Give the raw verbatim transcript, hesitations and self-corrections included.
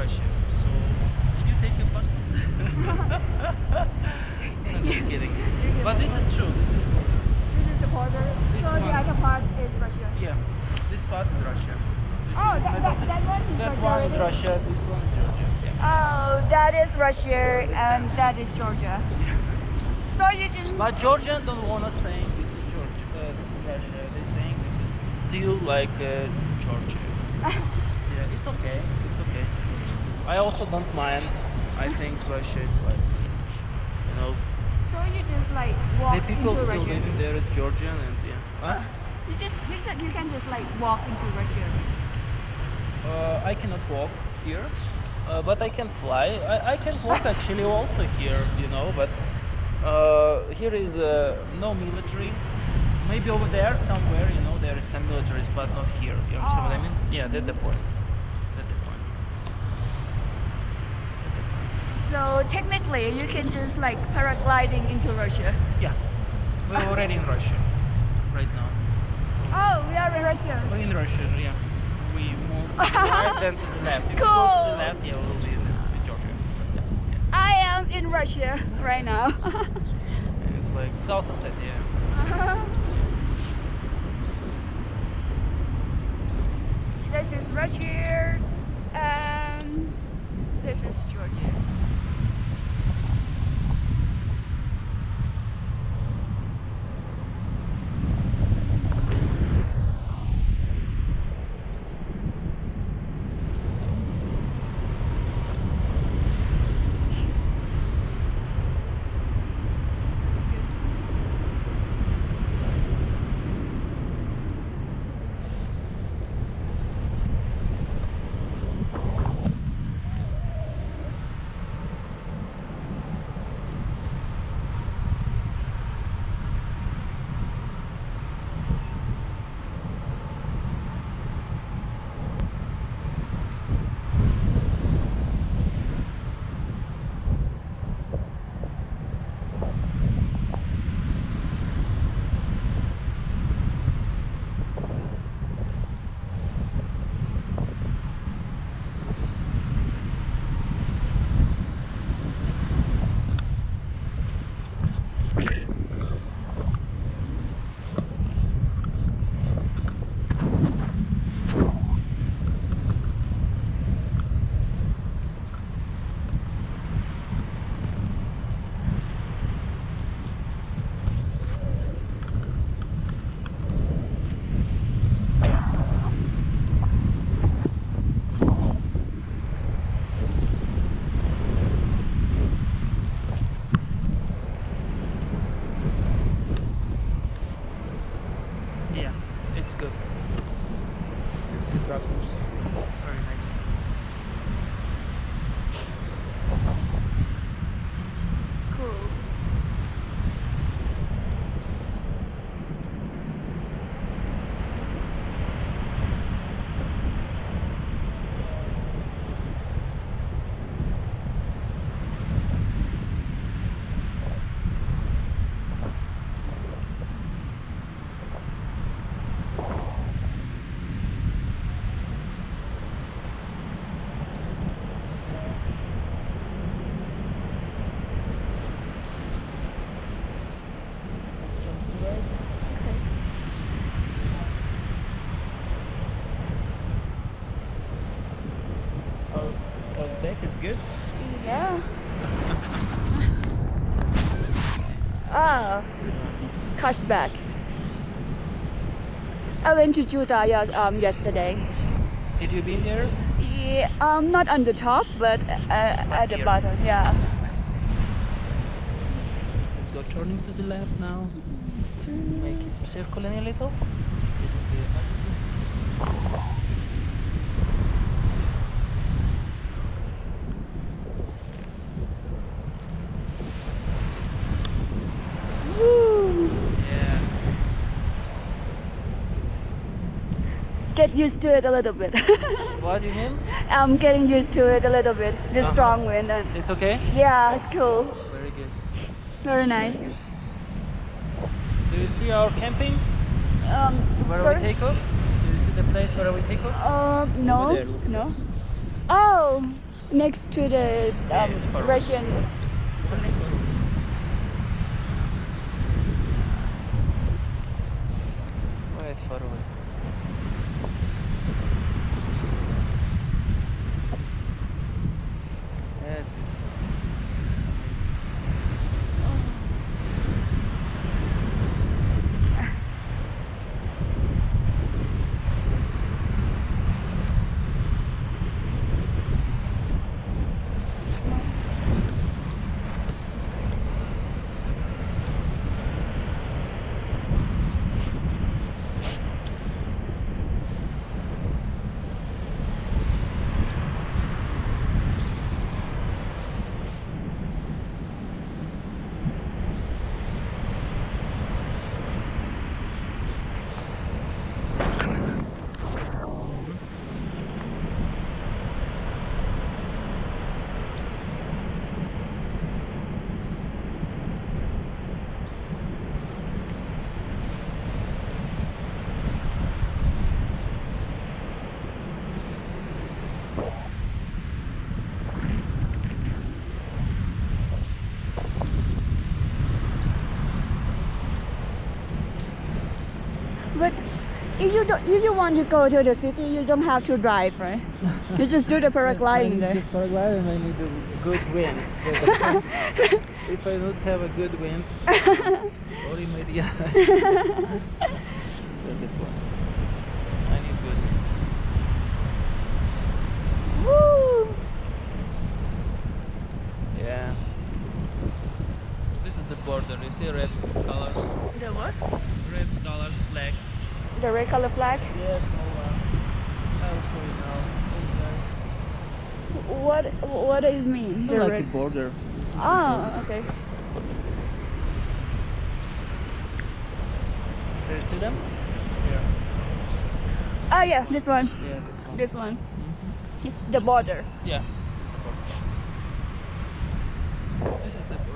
Russia. So, did you take your passport? I'm just kidding. But this is true. This is true. This is the border. This So the one. other part is Russia. Yeah, this part is Russia. This Oh, is that, that, that one is that Russia. one is already? Russia. This one is Georgia. Yeah. Oh, that is Russia and that is Georgia. So you just But Georgians don't wanna say this is Georgia. Uh, this is Russia. They're saying this is still like uh, Georgia. Yeah, it's okay. It's okay. I also don't mind. I think Russia is like, you know, so you just like walk the people into still Russia. living there is Georgian and yeah. Huh? You just you can, you can just like walk into Russia. Uh, I cannot walk here, uh, but I can fly. I, I can walk actually also here, you know, but uh, here is uh, no military. Maybe over there somewhere, you know, there is some militaries, but not here. You understand what I mean? Yeah, that's the point. That's the point. So technically you can just like paragliding into Russia. Yeah, we're already in Russia right now. Oh, we are in Russia. We're in Russia, yeah. We move to the right then to the left. If we go to Cool. the left, yeah, we'll be in, in Georgia. I am in Russia right now. And it's like South Ossetia. This is Russia and this is Georgia. Yeah, it's good. It's good rappers. Very nice. Cool. Oh, Uzbek is good. Yeah. Ah, Kashbek. I went to Judah um, yesterday. Did you been there? Yeah, um, not on the top, but uh, at the here. bottom. Yeah. Let's go turning to the left now. Make it circling a little. Woo. Yeah. Get used to it a little bit. What do you mean? I'm getting used to it a little bit. The Uh-huh. strong wind. And It's okay? yeah, it's cool. Very good. Very nice. Do you see our camping? Um, Where sorry? we take off? Do you see the place where we take off? Uh, no, Over there, look at no. Oh, next to the Yeah, um, it's far away. Russian. Quite far away. Yeah, it's beautiful. But if you don't, if you want to go to the city, you don't have to drive, right? You just do the paragliding there. Just paragliding, I need a good wind. If I don't have a good wind, sorry, my dear. That's it one. I need good. Woo! Yeah. This is the border. You see red colors? The what? Red colors, flags. The red color flag. Yes, no one. I'll show you now. What what does it mean? The like red. a border. Oh, okay. Do you see them? Here. Ah, yeah, this one. Yeah, this one. This one. Mhm. It's the border. Yeah. This is the border.